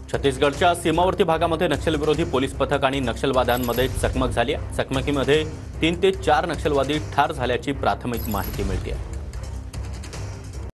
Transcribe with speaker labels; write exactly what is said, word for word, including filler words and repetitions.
Speaker 1: छत्तीसगडच्या सीमावर्ती भागामध्ये नक्षलविरोधी पोलीस पथक आणि नक्षलवाद्यांमध्ये चकमक झाली आहे। चकमकीमध्ये तीन ते चार नक्षलवादी ठार झाल्याची प्राथमिक माहिती मिळते आहे।